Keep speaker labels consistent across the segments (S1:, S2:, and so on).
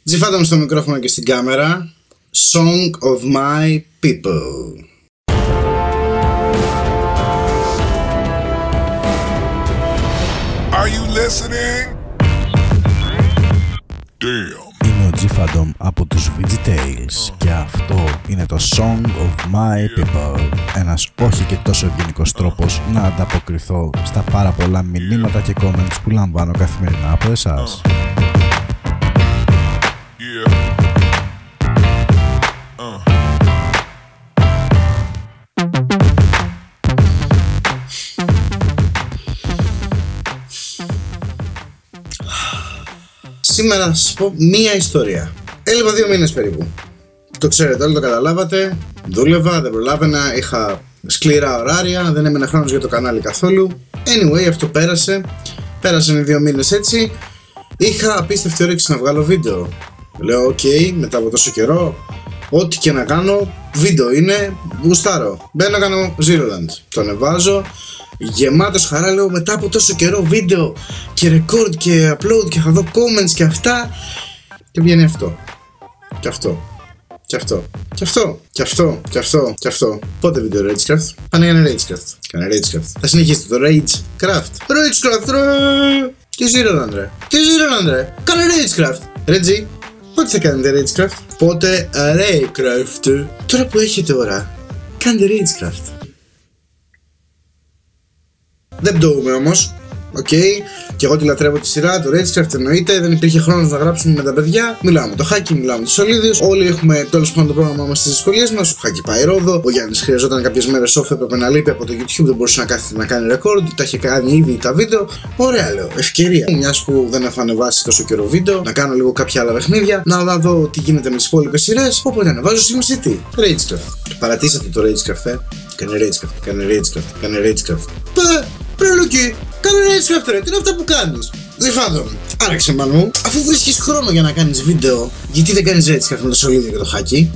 S1: Τζιφάνταμ στο μικρόφωνο και στην κάμερα. Song of my people.
S2: Are you listening? Damn.
S3: Είμαι ο Τζιφάνταμ από τους VeggieTales και αυτό είναι το Song of my people. Ένας όχι και τόσο ευγενικός τρόπος να ανταποκριθώ στα πάρα πολλά μηνύματα και comments που λαμβάνω καθημερινά από εσάς.
S1: Σήμερα θα σας πω μία ιστορία. Έλειπα 2 μήνες περίπου. Το ξέρετε όλοι, το καταλάβατε. Δούλευα, δεν προλάβαινα, είχα σκληρά ωράρια, δεν έμενε χρόνος για το κανάλι καθόλου. Anyway, αυτό πέρασε. Πέρασαν οι 2 μήνες έτσι. Είχα απίστευτη όρεξη να βγάλω βίντεο. Λέω, ok, μετά από τόσο καιρό, ό,τι και να κάνω, βίντεο είναι, γουστάρω. Μπαίνω να κάνω Zeroland. Το ανεβάζω. Γεμάτος χαρά, λέω, μετά από τόσο καιρό βίντεο και record και upload και θα δω comments και αυτά. Και βγαίνει αυτό. Και αυτό. Και αυτό. Και αυτό. Και αυτό. Και αυτό. Και αυτό. Πότε βίντεο Ragecraft? Πάνε για ένα Ragecraft. Κάνε Ragecraft. Θα συνεχίσετε το Ragecraft. Ragecraft ρε. Τι Zeroland ρε. Τι Zeroland ρε. Κάνε Ragecraft. Reggie, πότε θα κάνετε Ragecraft? Πότε Ragecraft? Τώρα που έχετε ώρα, κάντε Ragecraft. Δεν πτωούμε όμως, οκ. Και εγώ τη λατρεύω τη σειρά, το Ragecraft εννοείται. Δεν υπήρχε χρόνος να γράψουμε με τα παιδιά. Μιλάμε με το Χάκη, μιλάμε με τους Σολίδιους. Όλοι έχουμε τέλος πάντων το πρόγραμμά μας στις δυσκολίες μας. Ο Χάκη πάει Ρόδο. Ο Γιάννης χρειαζόταν κάποιες μέρες off, έπρεπε να λείπει από το YouTube. Δεν μπορούσε να κάθεται να κάνει record. Τα είχε κάνει ήδη τα βίντεο. Ωραία, λέω. Ευκαιρία. Μιας που δεν έχω ανεβάσει τόσο καιρό βίντεο, να κάνω λίγο κάποια άλλα παιχνίδια. Να δω τι γίνεται με τις υπόλοιπες σειρές. Οπότε ανεβάζω SimCity. Ragecraft. Παρατήσατε το Ragecraft, Κάνε Ragecraft, κάνε Ragecraft, κάνε Ragecraft. Ρε Λουκί, κάνε Ragecraft ρε, τι είναι αυτά που κάνεις? Τζιφάνταμ, άραξε μάλλον μου. Αφού βρίσκεις χρόνο για να κάνεις βίντεο, γιατί δεν κάνεις Ragecraft με το Σολίδιο και το Χάκι?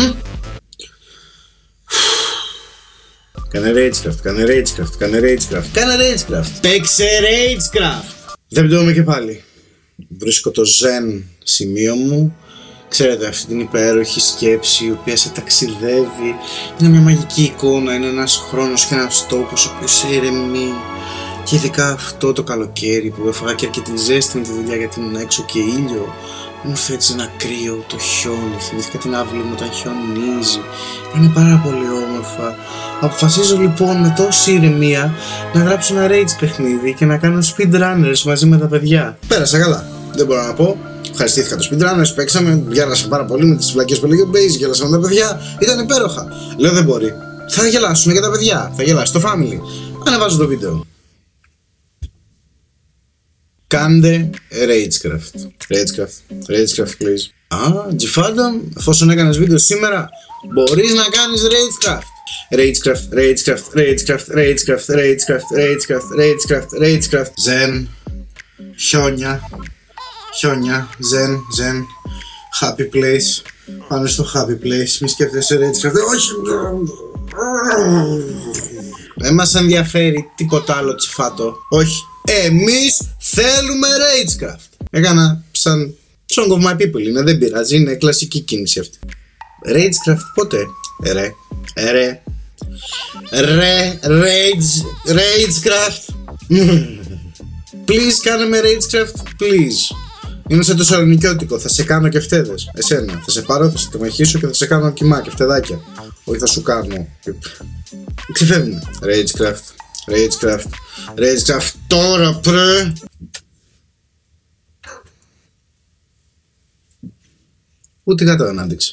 S1: Κάνε Ragecraft, κάνε Ragecraft, κάνε Ragecraft, κάνε Ragecraft. Παίξε Ragecraft. Δεν πτώμε και πάλι. Βρίσκω το zen σημείο μου. Ξέρετε, αυτή την υπέροχη σκέψη η οποία σε ταξιδεύει. Είναι μια μαγική εικόνα, είναι ένας χρόνος και ένας τόπος ο οποίος σε ηρεμεί. Και ειδικά αυτό το καλοκαίρι που έφαγα και αρκετή ζέστη με τη δουλειά γιατί ήμουν έξω και ήλιο, μου ήρθε έτσι ένα κρύο, το χιόνι, θυμήθηκα την αύλη μου όταν χιονίζει. Είναι πάρα πολύ όμορφα. Αποφασίζω λοιπόν με τόση ηρεμία να γράψω ένα rage παιχνίδι και να κάνω speedrunners μαζί με τα παιδιά. Πέρασα καλά, δεν μπορώ να πω. Ευχαριστήθηκα τους speedrunners, παίξαμε, γέλασα πάρα πολύ με τις βλακές που έλεγε ο Base, γέλασα με τα παιδιά, ήταν υπέροχα. Λέω δεν μπορεί. Θα γελάσουν και τα παιδιά, θα γελάσει το family. Ανεβάζω το βίντεο. Κάντε Ragecraft. Ragecraft, Ragecraft please. Τζιφάνταμ, εφόσον έκανες βίντεο σήμερα, μπορείς να κάνεις Ragecraft. Ragecraft, Ragecraft, Ragecraft, Ragecraft, Ragecraft, Ragecraft, Ragecraft, Ragecraft. Zen, χιόνια. Χιόνια, zen, happy place. Πάμε στο happy place. Μη σκέφτεσαι Ragecraft. Όχι! Δεν μας ενδιαφέρει τίποτα άλλο τσιφάτο. Όχι. Εμείς θέλουμε Ragecraft. Έκανα σαν Song of my people είναι, δεν πειράζει, είναι κλασική κίνηση αυτή. Ragecraft πότε? Ragecraft. Please κάνε με Ragecraft, please. Είναι σαν το σαλονικιώτικο, θα σε κάνω και φτέδες. Εσένα, θα σε πάρω, θα σε τεμαχίσω και θα σε κάνω κιμά και φτεδάκια. Όχι θα σου κάνω. Ξεφεύγουμε. Ragecraft τώρα πρε. Ούτε κάτω δεν άντεξε.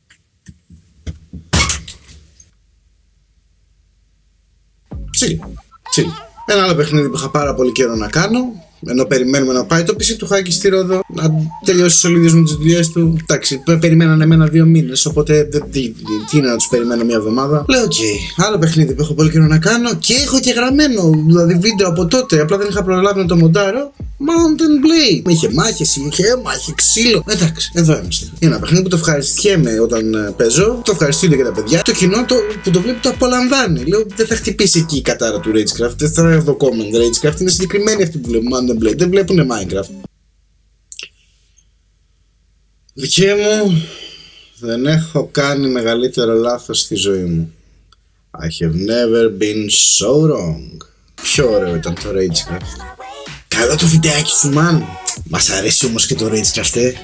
S1: Chill. Ένα άλλο παιχνίδι που είχα πάρα πολύ καιρό να κάνω, ενώ περιμένουμε να πάει το PC του Χάκη στη Ρόδο, να τελειώσει Σολίδιος με τις δουλειές του. Εντάξει, περιμένανε εμένα 2 μήνες, οπότε τι είναι να τους περιμένω μια εβδομάδα. Λέω, ok, άλλο παιχνίδι που έχω πολύ καιρό να κάνω και έχω και γραμμένο, δηλαδή βίντεο από τότε, απλά δεν είχα προλάβει να το μοντάρω. Mountain Blade. Είχε μάχες, είχε αίμα, είχε ξύλο. Εντάξει, εδώ είμαστε. Είναι ένα παιχνίδι που το ευχαριστιέμαι όταν παίζω. Το ευχαριστούνται και τα παιδιά. Το κοινό που το βλέπει το απολαμβάνει. Λέω δεν θα χτυπήσει εκεί η κατάρα του Ragecraft. Δεν θα δω comment Ragecraft. Είναι συγκεκριμένοι αυτοί που βλέπουν Mountain Blade. Δεν βλέπουν Minecraft. Δικέ μου, δεν έχω κάνει μεγαλύτερο λάθος στη ζωή μου. I have never been so wrong. Πιο ωραίο ήταν το Ragecraft. Καλό το βιντεάκι σου, man. Μας αρέσει όμως και το Ragecraft,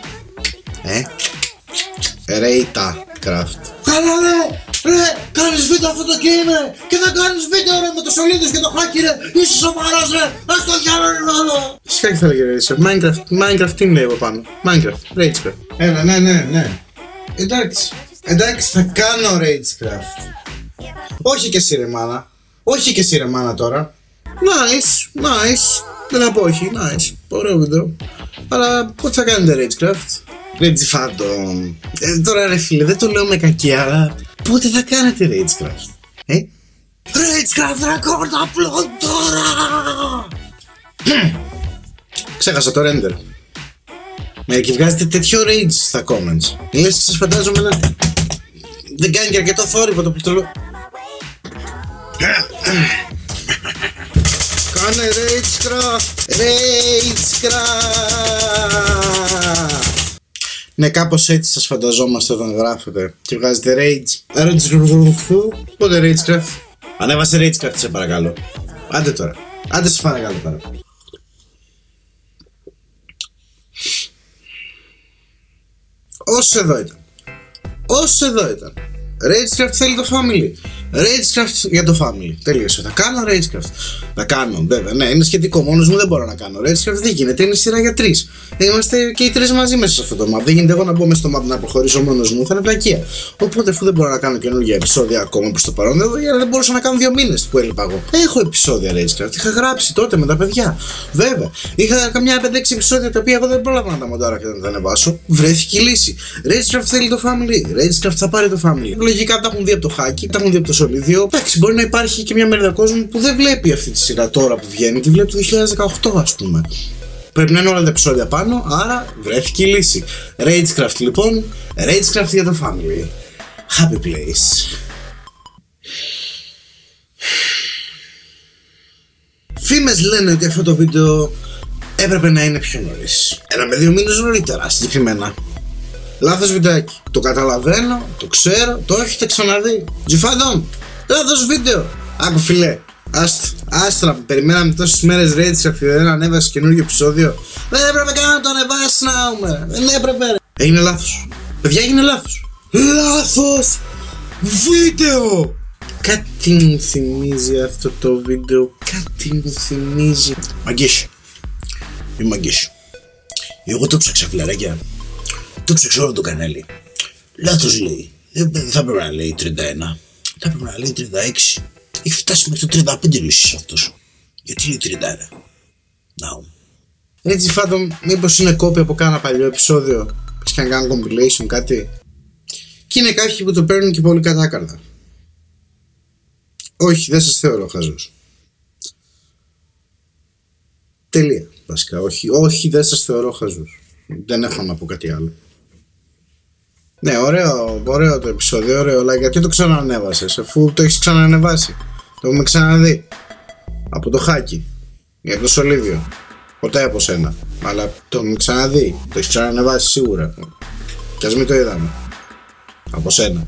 S1: Ragecraft. Καλά ρε, κάνεις βίντεο αυτό το game και θα κάνεις βίντεο ρε με το Σολίδης και το Χάκι ρε. Είσαι σοβαρός ρε, ας το διάλογο. Φυσικά και θα λέγε Ragecraft. Minecraft τι λέει από πάνω. Minecraft, Ragecraft. Έλα, ναι. Εντάξει, θα κάνω Ragecraft. Όχι και εσύ ρε μάνα. Όχι και εσύ ρε μάνα τώρα. Nice. Δεν θα πω όχι, nice. Ωραίο βίντεο. Αλλά πότε θα κάνετε Ragecraft? Ragefandom. Τώρα ρε φίλε, δεν το λέω με κακία, αλλά πότε θα κάνετε Ragecraft? Ragecraft record upload τώρα! Ξέχασα το render. Μερικοί βγάζετε τέτοιο rage στα comments. Λες και σας φαντάζομαι να δεν κάνει και αρκετό θόρυβο το πληκτρολό. Κάνε Ragecraft! Ναι, κάπως έτσι σας φανταζόμαστε όταν γράφετε και βγάζετε Rage. Πότε Ragecraft? Ανέβασε Ragecraft σε παρακαλώ. Άντε τώρα. Άντε σε παρακαλώ τώρα. Όσο εδώ ήταν. Ragecraft θέλει το family. Ragecraft για το family. Τελείωσε. Θα κάνω Ragecraft. Θα κάνω, βέβαια. Ναι, είναι σχετικό. Μόνος μου δεν μπορώ να κάνω Ragecraft. Δεν γίνεται. Είναι σειρά για 3. Είμαστε και οι 3 μαζί μέσα σε αυτό το map. Δεν γίνεται εγώ να μπω μέσα στο map να προχωρήσω μόνος μου. Θα είναι πλακία. Οπότε, αφού δεν μπορώ να κάνω καινούργια επεισόδια ακόμα προς το παρόν, δεν μπορούσα να κάνω 2 μήνες που έλειπα εγώ. Έχω επεισόδια Ragecraft. Είχα γράψει τότε με τα παιδιά. Βέβαια. Είχα καμιά 5-6 επεισόδια τα οποία εγώ δεν πρόλαβα να τα μοντάρω και να τα ανεβάσω. Βρέθηκε η λύση. Ragecraft θέλει το family. Ragecraft θα πάρει το family. Λογικά τα έχουν δει από το Χάκι, τα έχουν δει από το Σολίδιο. Εντάξει, μπορεί να υπάρχει και μια μερίδα κόσμου που δεν βλέπει αυτή τη σειρά τώρα που βγαίνει, τη βλέπει το 2018, ας πούμε. Πρέπει να είναι όλα τα επεισόδια πάνω, άρα βρέθηκε η λύση. Ragecraft λοιπόν, Ragecraft για το family. Happy place. Φήμες λένε ότι αυτό το βίντεο έπρεπε να είναι πιο νωρίς. 1 με 2 μήνες νωρίτερα συγκεκριμένα. Λάθος βιντεάκι. Το καταλαβαίνω, το ξέρω, το έχετε ξαναδεί. Ragefandom, λάθος βίντεο. Άκου φιλέ, άστρα που περιμέναμε τόσες μέρες Ragecraft και δεν ανέβασε καινούργιο επεισόδιο. Δεν έπρεπε καν να το ανεβάσεις να πούμε. Δεν έπρεπε ρε. Έγινε λάθος. Παιδιά, έγινε λάθος. Λάθος βίντεο. Κάτι μου θυμίζει αυτό το βίντεο. Κάτι μου θυμίζει. Μαγκής. Μη μαγκής. Εγώ το ψάξα φιλαράκια. Το ψάξα όλο το κανάλι. Λάθος λέει. Δεν θα πρέπει να λέει 31. Θα πρέπει να λέει 36. Έχει φτάσει μέχρι το 35 λύσεις αυτός. Γιατί λέει 31. Now. Ragefandom, μήπως είναι κόπη από κάνα παλιό επεισόδιο. Πες και να κάνω compilation κάτι. Και είναι κάποιοι που το παίρνουν και πολύ κατάκαρδα. Όχι, δεν σας θεωρώ χαζός. Τελεία. Βασικά, όχι, δεν σας θεωρώ χαζούς. Δεν έχω να πω κάτι άλλο. Ναι, ωραίο το επεισόδιο, ωραίο, αλλά γιατί το ξαναανέβασες, αφού το έχεις ξαναανεβάσει. Το έχουμε ξαναδεί. Από το Χάκι. Ή από το Σολίδιο. Ποτέ από σένα. Αλλά το έχουμε ξαναδεί. Το έχεις ξαναανεβάσει σίγουρα. Κι ας μην το είδαμε. Από σένα.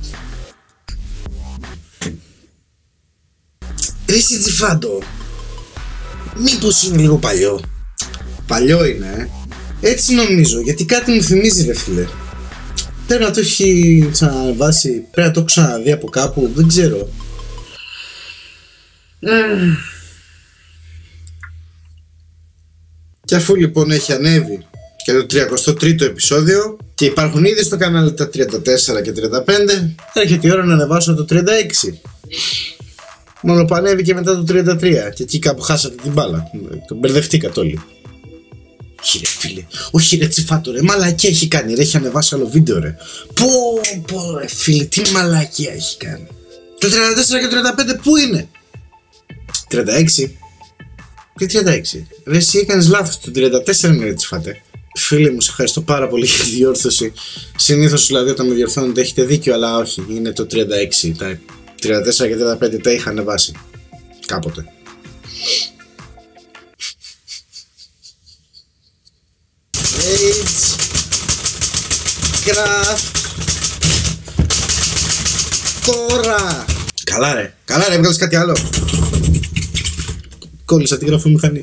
S1: Ragefandom, μήπως είναι λίγο παλιό? Παλιό είναι, Έτσι νομίζω, γιατί κάτι μου θυμίζει ρε φίλε. Πρέπει να το έχει ξαναβάσει, πρέπει να το έχω ξαναδεί από κάπου, δεν ξέρω. Και αφού λοιπόν έχει ανέβει και το 33ο επεισόδιο και υπάρχουν ήδη στο κανάλι τα 34 και 35, έρχεται η ώρα να ανεβάσω το 36. Μόνο που ανέβηκε μετά το 33 και εκεί κάπου χάσατε την μπάλα. Τον μπερδευτήκατε όλοι. Όχι ρε φίλε, όχι ρε τσιφάτο ρε, μαλακία έχει κάνει ρε, έχει ανεβάσει άλλο βίντεο ρε. Πω ρε φίλε, τι μαλακία έχει κάνει. Το 34 και 35 πού είναι? 36? Τι 36? Ρε εσύ έκανες λάθος, το 34 είναι ρε τσιφάτε. Φίλε μου, σε ευχαριστώ πάρα πολύ για τη διόρθωση. Συνήθως δηλαδή όταν με διορθώνετε έχετε δίκιο, αλλά όχι, είναι το 36. Τα 34 και 35 τα είχα ανεβάσει κάποτε. Ragecraft. Τώρα. Καλά ρε, έβγαλες κάτι άλλο. Κόλλησα τη γραφομηχανή.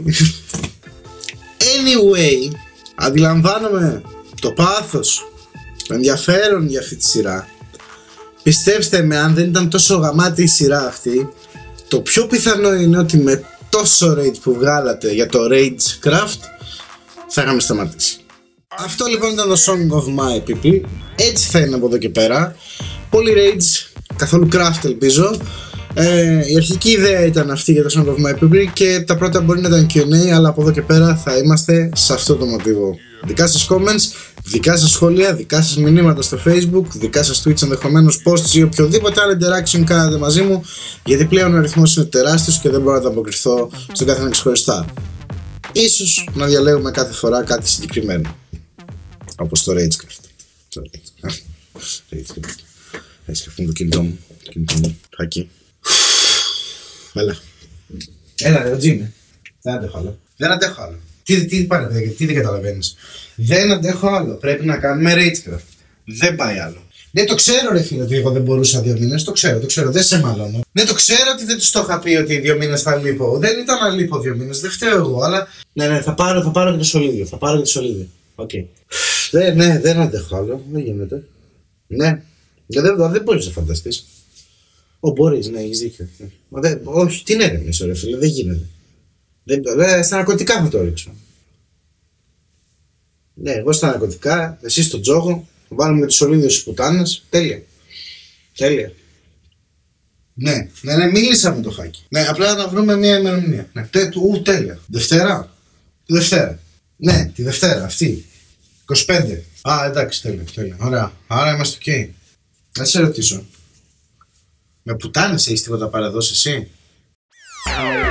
S1: Anyway, αντιλαμβάνομαι το πάθος, το ενδιαφέρον για αυτή τη σειρά. Πιστέψτε με, αν δεν ήταν τόσο γαμάτη η σειρά αυτή, το πιο πιθανό είναι ότι με τόσο rage που βγάλατε για το Ragecraft θα είχαμε σταματήσει. Αυτό λοιπόν ήταν το Song of My People. Έτσι θα είναι από εδώ και πέρα. Πολύ rage, καθόλου craft ελπίζω. Η αρχική ιδέα ήταν αυτή για το Song of My People και τα πρώτα μπορεί να ήταν Q&A, αλλά από εδώ και πέρα θα είμαστε σε αυτό το μοτίβο. Δικά σας comments, δικά σας σχόλια, δικά σας μηνύματα στο Facebook, δικά σας tweets, ενδεχομένως posts ή οποιοδήποτε άλλο interaction κάνετε μαζί μου, γιατί πλέον ο αριθμός είναι τεράστιος και δεν μπορώ να ανταποκριθώ στον καθένα ξεχωριστά. Ίσως να διαλέγουμε κάθε φορά κάτι συγκεκριμένο, όπως το Ragecraft. Ragecraft είναι το κινητό μου, χακί. Έλα ρε, ο Τζίμι. Δεν αντέχω άλλο. Τι πάρετε, τι δεν καταλαβαίνεις. Δεν αντέχω άλλο. Πρέπει να κάνουμε Ragecraft. Δεν πάει άλλο. Ναι, το ξέρω ρε φίλε ότι εγώ δεν μπορούσα 2 μήνες. Το ξέρω. Δεν σε μαλώνω. Ναι, το ξέρω ότι δεν τους το είχα πει ότι 2 μήνες θα λείπω. Δεν ήταν να λείπω 2 μήνες. Δεν φταίω εγώ, αλλά. Ναι, θα πάρω και το σολίδιο. Οκ. Ναι, δεν αντέχω άλλο. Δεν γίνεται. Ναι. Δεν μπορείς να φανταστείς. Μπορείς, ναι, έχεις δίκιο. Όχι, τι έρευνες ρε φίλε, δεν γίνεται. Στα ναρκωτικά θα το ρίξω. Ναι, εγώ στα ναρκωτικά, εσύ στο τζόγο, βάλουμε τις σολίδες στις πουτάνες, τέλεια. Ναι, μίλησα με το Χάκη. Ναι, απλά να βρούμε μια ημερομηνία. Ναι, τέλεια. Δευτέρα. Ναι, τη Δευτέρα, αυτή. 25. Εντάξει, τέλεια. Ωραία, άρα είμαστε ok. Να σε ρωτήσω. Με πουτάνες έχεις τίποτα παραδώσει εσύ?